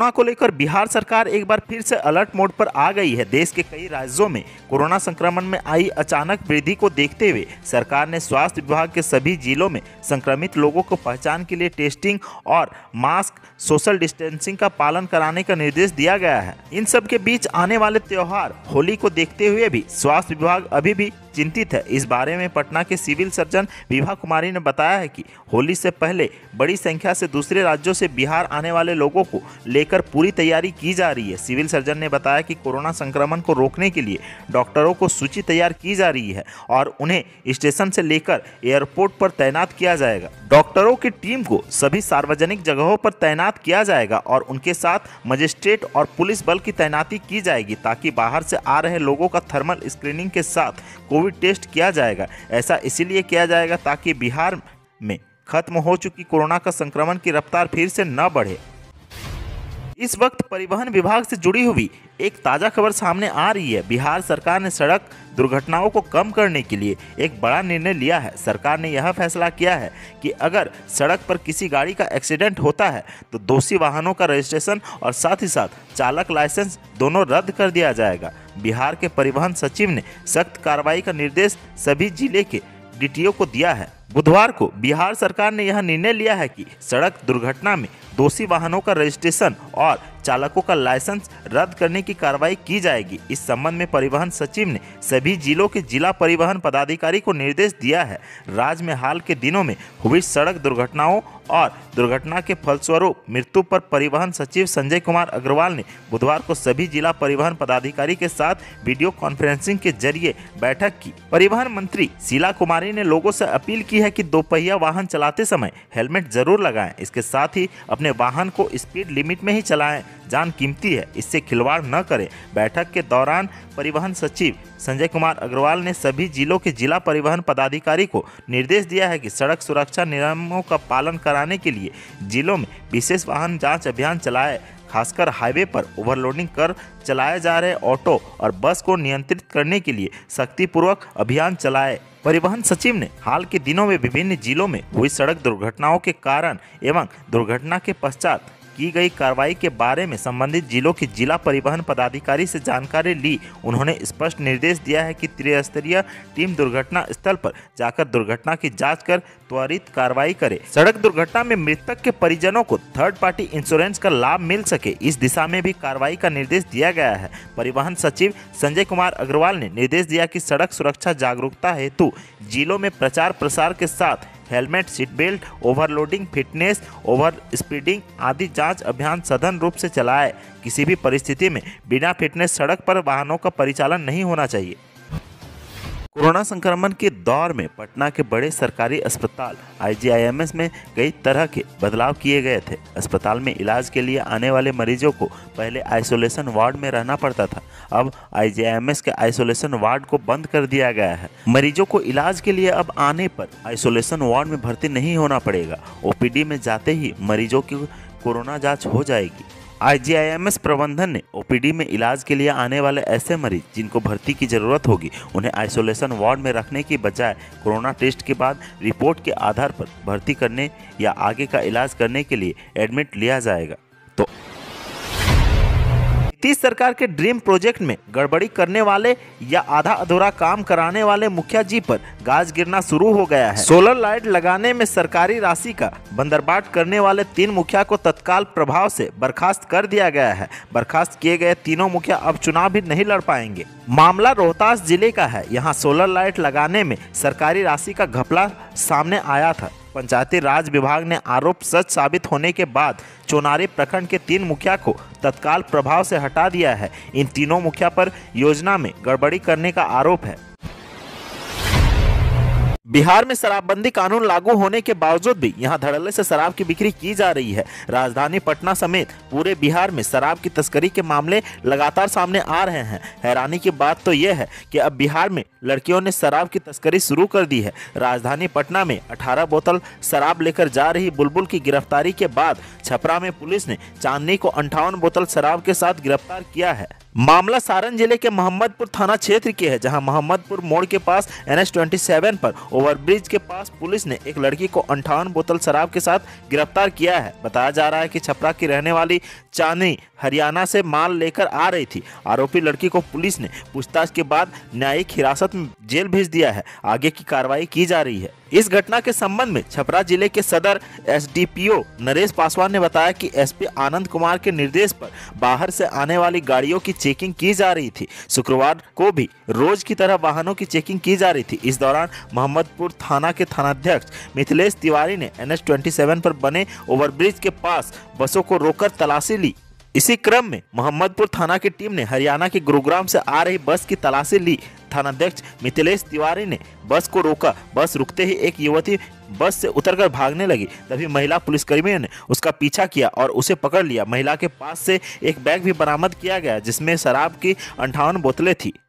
Corona को लेकर बिहार सरकार एक बार फिर से अलर्ट मोड पर आ गई है। देश के कई राज्यों में कोरोना संक्रमण में आई अचानक वृद्धि को देखते हुए सरकार ने स्वास्थ्य विभाग के सभी जिलों में संक्रमित लोगों को पहचान के लिए टेस्टिंग और मास्क, सोशल डिस्टेंसिंग का पालन कराने का निर्देश दिया गया है। इन सब के बीच आने वाले त्योहार होली को देखते हुए भी स्वास्थ्य विभाग अभी भी चिंतित है। इस बारे में पटना के सिविल सर्जन विभा कुमारी ने बताया है कि होली से पहले बड़ी संख्या से दूसरे राज्यों से बिहार आने वाले लोगों को लेकर पूरी तैयारी की जा रही है। सिविल सर्जन ने बताया कि कोरोना संक्रमण को रोकने के लिए डॉक्टरों को सूची तैयार की जा रही है और उन्हें स्टेशन से लेकर एयरपोर्ट पर तैनात किया जाएगा। डॉक्टरों की टीम को सभी सार्वजनिक जगहों पर तैनात किया जाएगा और उनके साथ मजिस्ट्रेट और पुलिस बल की तैनाती की जाएगी ताकि बाहर से आ रहे लोगों का थर्मल स्क्रीनिंग के साथ कोविड टेस्ट किया जाएगा। ऐसा इसीलिए किया जाएगा ताकि बिहार में खत्म हो चुकी कोरोना का संक्रमण की रफ्तार फिर से न बढ़े। इस वक्त परिवहन विभाग से जुड़ी हुई एक ताज़ा खबर सामने आ रही है। बिहार सरकार ने सड़क दुर्घटनाओं को कम करने के लिए एक बड़ा निर्णय लिया है। सरकार ने यह फैसला किया है कि अगर सड़क पर किसी गाड़ी का एक्सीडेंट होता है तो दोषी वाहनों का रजिस्ट्रेशन और साथ ही साथ चालक लाइसेंस दोनों रद्द कर दिया जाएगा। बिहार के परिवहन सचिव ने सख्त कार्रवाई का निर्देश सभी जिले के डीटीओ को दिया है। बुधवार को बिहार सरकार ने यह निर्णय लिया है कि सड़क दुर्घटना में दोषी वाहनों का रजिस्ट्रेशन और चालकों का लाइसेंस रद्द करने की कार्रवाई की जाएगी। इस संबंध में परिवहन सचिव ने सभी जिलों के जिला परिवहन पदाधिकारी को निर्देश दिया है। राज्य में हाल के दिनों में हुई सड़क दुर्घटनाओं और दुर्घटना के फलस्वरूप मृत्यु पर परिवहन सचिव संजय कुमार अग्रवाल ने बुधवार को सभी जिला परिवहन पदाधिकारी के साथ वीडियो कॉन्फ्रेंसिंग के जरिए बैठक की। परिवहन मंत्री शीला कुमारी ने लोगों से अपील की है कि दोपहिया वाहन चलाते समय हेलमेट जरूर लगाएं। इसके साथ ही अपने वाहन को स्पीड लिमिट में ही चलाएं। जान कीमती है, इससे खिलवाड़ न करें। बैठक के दौरान परिवहन सचिव संजय कुमार अग्रवाल ने सभी जिलों के जिला परिवहन पदाधिकारी को निर्देश दिया है कि सड़क सुरक्षा नियमों का पालन कराने के लिए जिलों में विशेष वाहन जांच अभियान चलाए। खासकर हाईवे पर ओवरलोडिंग कर चलाए जा रहे ऑटो और बस को नियंत्रित करने के लिए सख्तीपूर्वक अभियान चलाए। परिवहन सचिव ने हाल के दिनों में विभिन्न जिलों में हुई सड़क दुर्घटनाओं के कारण एवं दुर्घटना के पश्चात की गई कार्रवाई के बारे में संबंधित जिलों के जिला परिवहन पदाधिकारी से जानकारी ली। उन्होंने स्पष्ट निर्देश दिया है कि त्रिस्तरीय टीम दुर्घटना स्थल पर जाकर दुर्घटना की जांच कर त्वरित कार्रवाई करे। सड़क दुर्घटना में मृतक के परिजनों को थर्ड पार्टी इंश्योरेंस का लाभ मिल सके, इस दिशा में भी कार्रवाई का निर्देश दिया गया है। परिवहन सचिव संजय कुमार अग्रवाल ने निर्देश दिया कि सड़क सुरक्षा जागरूकता हेतु जिलों में प्रचार प्रसार के साथ helmet, seat belt, overloading, fitness, over speeding आदि जांच अभियान सघन रूप से चलाए। किसी भी परिस्थिति में बिना फिटनेस सड़क पर वाहनों का परिचालन नहीं होना चाहिए। कोरोना संक्रमण के दौर में पटना के बड़े सरकारी अस्पताल आईजीआईएमएस में कई तरह के बदलाव किए गए थे। अस्पताल में इलाज के लिए आने वाले मरीजों को पहले आइसोलेशन वार्ड में रहना पड़ता था। अब आईजीआईएमएस के आइसोलेशन वार्ड को बंद कर दिया गया है। मरीजों को इलाज के लिए अब आने पर आइसोलेशन वार्ड में भर्ती नहीं होना पड़ेगा। ओपीडी में जाते ही मरीजों की कोरोना जाँच हो जाएगी। आईजीआईएमएस प्रबंधन ने ओपीडी में इलाज के लिए आने वाले ऐसे मरीज जिनको भर्ती की जरूरत होगी उन्हें आइसोलेशन वार्ड में रखने की बजाय कोरोना टेस्ट के बाद रिपोर्ट के आधार पर भर्ती करने या आगे का इलाज करने के लिए एडमिट लिया जाएगा। तो नीतीश सरकार के ड्रीम प्रोजेक्ट में गड़बड़ी करने वाले या आधा अधूरा काम कराने वाले मुखिया जी पर गाज गिरना शुरू हो गया है। सोलर लाइट लगाने में सरकारी राशि का बंदरबाट करने वाले 3 मुखिया को तत्काल प्रभाव से बर्खास्त कर दिया गया है। बर्खास्त किए गए तीनों मुखिया अब चुनाव भी नहीं लड़ पाएंगे। मामला रोहतास जिले का है। यहाँ सोलर लाइट लगाने में सरकारी राशि का घपला सामने आया था। पंचायती राज विभाग ने आरोप सच साबित होने के बाद चोनारी प्रखंड के 3 मुखिया को तत्काल प्रभाव से हटा दिया है। इन तीनों मुखिया पर योजना में गड़बड़ी करने का आरोप है। बिहार में शराबबंदी कानून लागू होने के बावजूद भी यहां धड़ल्ले से शराब की बिक्री की जा रही है। राजधानी पटना समेत पूरे बिहार में शराब की तस्करी के मामले लगातार सामने आ रहे हैं। हैरानी की बात तो यह है कि अब बिहार में लड़कियों ने शराब की तस्करी शुरू कर दी है। राजधानी पटना में 18 बोतल शराब लेकर जा रही बुलबुल की गिरफ्तारी के बाद छपरा में पुलिस ने चांदनी को 58 बोतल शराब के साथ गिरफ्तार किया है। मामला सारण जिले के मोहम्मदपुर थाना क्षेत्र की है, जहां मोहम्मदपुर मोड़ के पास NH-27 पर ओवरब्रिज के पास पुलिस ने एक लड़की को 58 बोतल शराब के साथ गिरफ्तार किया है। बताया जा रहा है कि छपरा की रहने वाली चांदनी हरियाणा से माल लेकर आ रही थी। आरोपी लड़की को पुलिस ने पूछताछ के बाद न्यायिक हिरासत में जेल भेज दिया है। आगे की कार्रवाई की जा रही है। इस घटना के संबंध में छपरा जिले के सदर SDPO नरेश पासवान ने बताया कि SP आनंद कुमार के निर्देश पर बाहर से आने वाली गाड़ियों की चेकिंग की जा रही थी। शुक्रवार को भी रोज की तरह वाहनों की चेकिंग की जा रही थी। इस दौरान मोहम्मदपुर थाना के थानाध्यक्ष मिथिलेश तिवारी ने NH-27 पर बने ओवरब्रिज के पास बसों को रोककर तलाशी ली। इसी क्रम में मोहम्मदपुर थाना की टीम ने हरियाणा के गुरुग्राम से आ रही बस की तलाशी ली। थानाध्यक्ष मिथिलेश तिवारी ने बस को रोका। बस रुकते ही एक युवती बस से उतरकर भागने लगी। तभी महिला पुलिसकर्मियों ने उसका पीछा किया और उसे पकड़ लिया। महिला के पास से एक बैग भी बरामद किया गया, जिसमें शराब की 58 बोतलें थी।